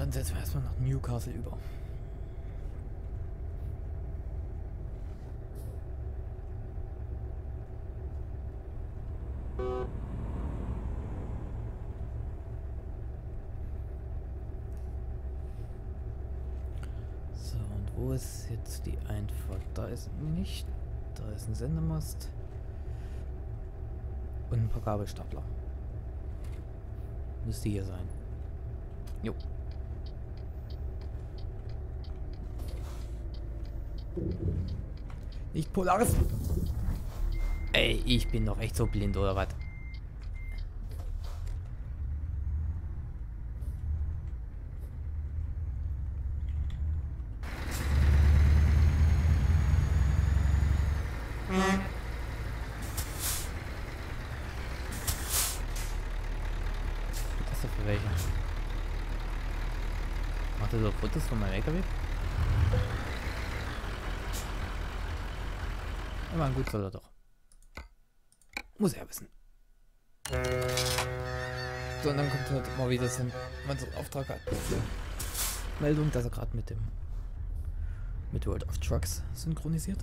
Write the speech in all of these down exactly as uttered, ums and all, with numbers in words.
dann setzen wir erstmal nach Newcastle über. So, und wo ist jetzt die Einfahrt? Da ist nicht. Da ist ein Sendemast. Und ein paar Gabelstapler. Müsste hier sein. Jo. Nicht Polaris. Ey, ich bin doch echt so blind, oder was? Was ist das für welche? Macht er so Fotos von meinem L K W? Immer gut soll er doch. Muss er wissen. So, und dann kommt halt mal wieder so ein, wenn so einen Auftrag hat. Meldung, dass er gerade mit dem mit World of Trucks synchronisiert.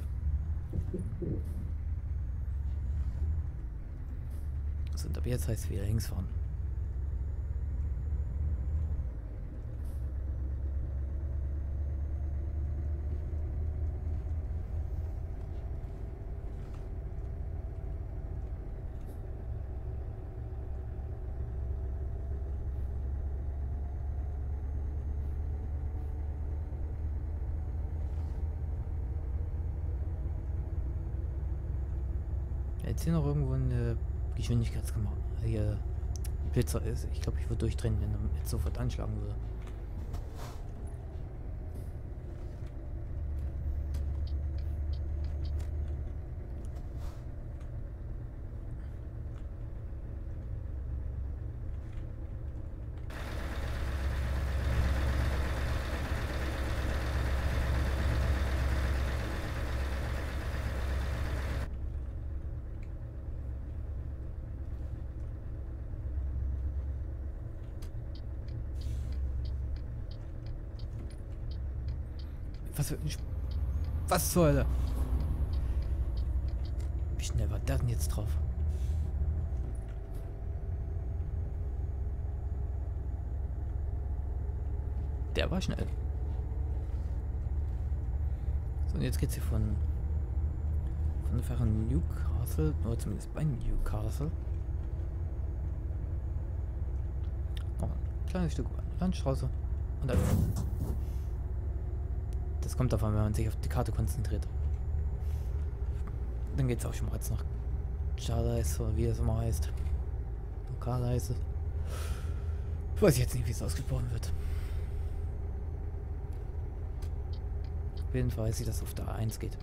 So, und ab jetzt heißt es wieder links fahren. Jetzt hier noch irgendwo eine Geschwindigkeitskamera. Hier Blitzer ist. Ich glaube, ich würde durchdrehen, wenn er jetzt sofort anschlagen würde. Was für ein Sp Was zur Hölle? Wie schnell war der denn jetzt drauf? Der war schnell. So, und jetzt geht's hier von von der Fähre Newcastle, oder zumindest bei Newcastle. Noch ein kleines Stück Landstraße. Und dann. Das kommt davon, wenn man sich auf die Karte konzentriert. Dann geht es auch schon mal jetzt nach Charleis, oder wie es immer heißt. Lokalleise. Ich weiß jetzt nicht, wie es ausgesprochen wird. Auf jeden Fall weiß ich, dass es auf der A eins geht.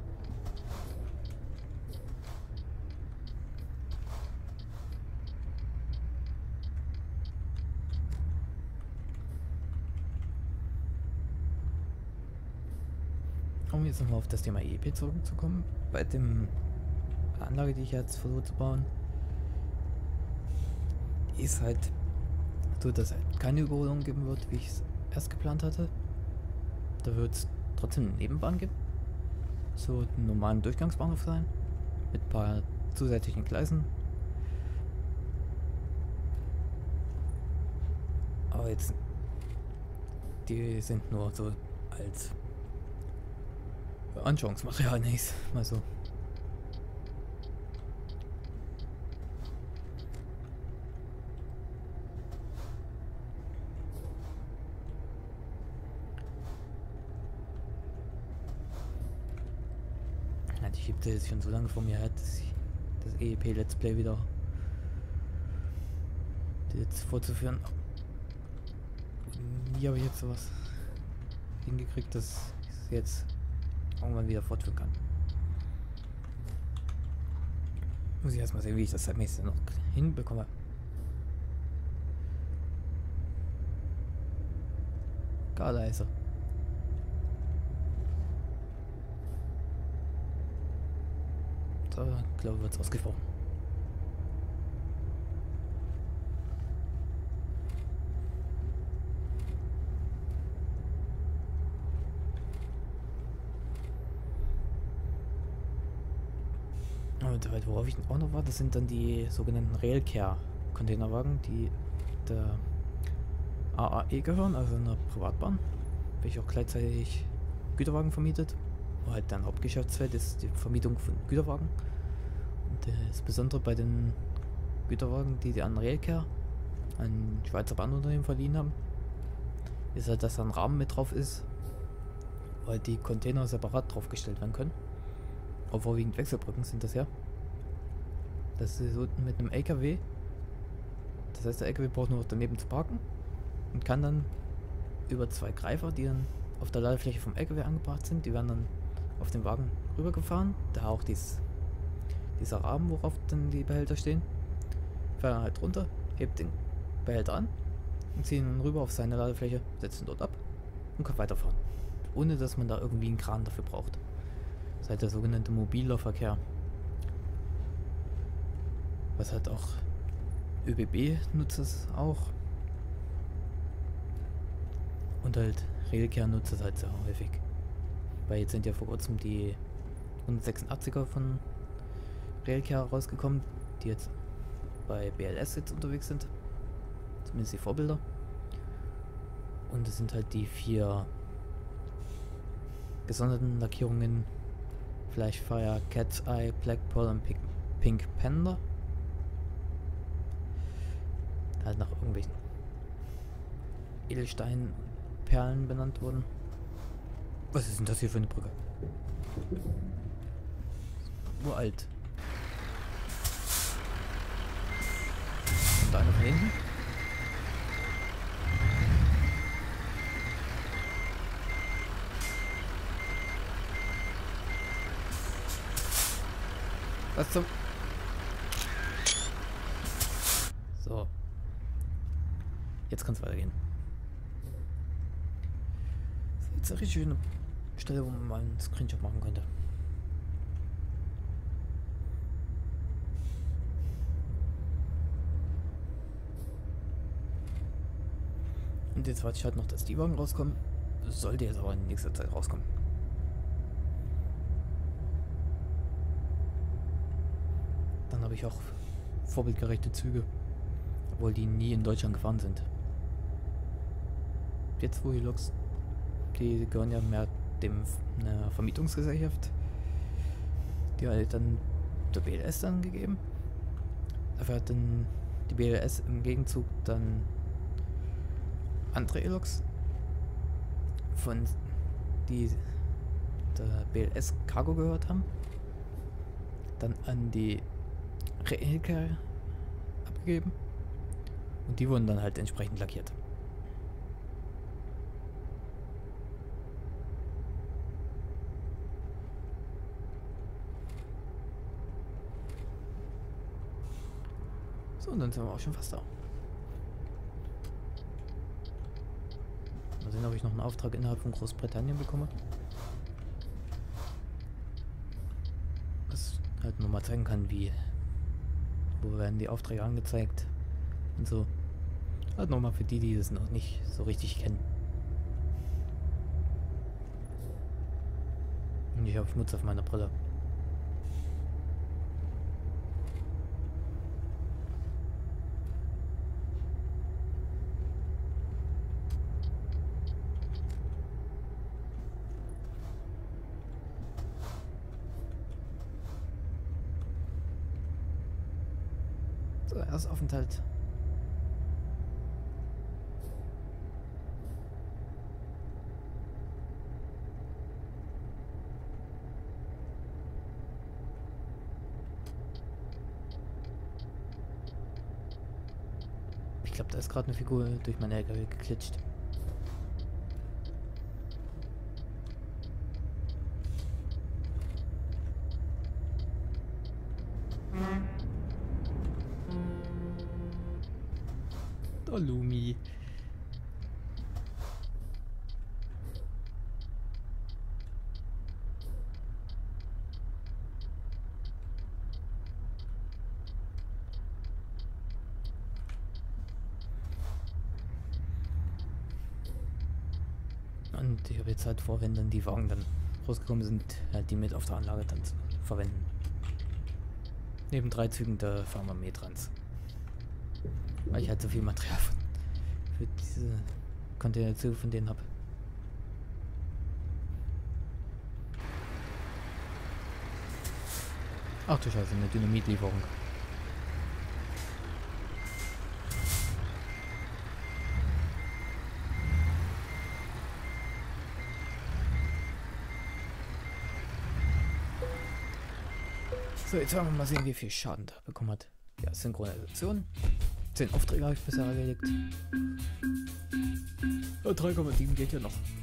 Um jetzt nochmal auf das Thema E P zurückzukommen, bei dem Anlage, die ich jetzt versuche zu bauen, ist halt so, dass es halt keine Überholung geben wird, wie ich es erst geplant hatte. Da wird es trotzdem eine Nebenbahn geben, so einen normalen Durchgangsbahnhof sein, mit ein paar zusätzlichen Gleisen. Aber jetzt, die sind nur so als Anschauungsmaterial nicht, mal so. Ja, die schiebt jetzt schon so lange vor mir her, dass ich das E E P Let's Play wieder jetzt vorzuführen. Hier habe ich jetzt sowas hingekriegt, dass ich es jetzt irgendwann wieder fortführen kann. Muss ich erstmal sehen, wie ich das zeitmäßig noch hinbekomme. Gar leise. So, ich glaube, wird es ausgesprochen. Und halt, worauf ich auch noch war, das sind dann die sogenannten Railcare-Containerwagen, die der A A E gehören, also einer Privatbahn, welche auch gleichzeitig Güterwagen vermietet. Wo halt dein Hauptgeschäftsfeld ist die Vermietung von Güterwagen. Und das Besondere bei den Güterwagen, die die an Railcare, ein Schweizer Bahnunternehmen, verliehen haben, ist halt, dass da ein Rahmen mit drauf ist, weil die Container separat draufgestellt werden können. Auch vorwiegend Wechselbrücken sind das ja. Das ist so mit einem L K W. Das heißt, der L K W braucht nur noch daneben zu parken und kann dann über zwei Greifer, die dann auf der Ladefläche vom L K W angebracht sind, die werden dann auf den Wagen rübergefahren. Da auch dies, dieser Rahmen, worauf dann die Behälter stehen, fährt dann halt runter, hebt den Behälter an und zieht ihn rüber auf seine Ladefläche, setzt ihn dort ab und kann weiterfahren. Ohne dass man da irgendwie einen Kran dafür braucht. Das ist halt der sogenannte mobiler Verkehr. Was halt auch ÖBB nutzt es auch. Und halt Railcare nutzt es halt sehr häufig. Weil jetzt sind ja vor kurzem die hundertsechsundachtziger von Railcare rausgekommen, die jetzt bei B L S jetzt unterwegs sind. Zumindest die Vorbilder. Und es sind halt die vier gesonderten Lackierungen: Flashfire, Cat's Eye, Black Pearl und Pink, Pink Panda. Halt nach irgendwelchen Edelsteinperlen benannt wurden. Was ist denn das hier für eine Brücke? Uralt. Und da eine von hinten. Was zum... So. Jetzt kann es weitergehen. Das ist jetzt eine richtig schöne Stelle, wo man mal einen Screenshot machen könnte. Und jetzt warte ich halt noch, dass die Wagen rauskommen. Das sollte jetzt aber in nächster Zeit rauskommen. Dann habe ich auch vorbildgerechte Züge, obwohl die nie in Deutschland gefahren sind. Jetzt, wo die Loks, die gehören ja mehr dem einer Vermietungsgesellschaft, die halt dann der B L S dann gegeben. Dafür hat dann die B L S im Gegenzug dann andere E-Loks, von die der B L S Cargo gehört haben, dann an die Railcare abgegeben und die wurden dann halt entsprechend lackiert. So, und dann sind wir auch schon fast da. Mal sehen, ob ich noch einen Auftrag innerhalb von Großbritannien bekomme. Was halt nur mal zeigen kann, wie, wo werden die Aufträge angezeigt und so. Halt nochmal für die, die das noch nicht so richtig kennen. Und ich habe Schmutz auf meiner Brille. So, Erstaufenthalt. Ich glaube, da ist gerade eine Figur durch mein L K W geklitscht. Der Lumi. Und ich habe jetzt halt vor, wenn dann die Wagen dann rausgekommen sind, halt die mit auf der Anlage dann zu verwenden. Neben drei Zügen, da fahren wir Metrans. Weil ich halt so viel Material für, für diese Containerzüge von denen habe. Ach du Scheiße, eine Dynamitlieferung. So, jetzt wollen wir mal sehen, wie viel Schaden da bekommen hat. Ja, Synchronisation. zehn Aufträge habe ich bisher erledigt. drei Komma sieben geht ja noch.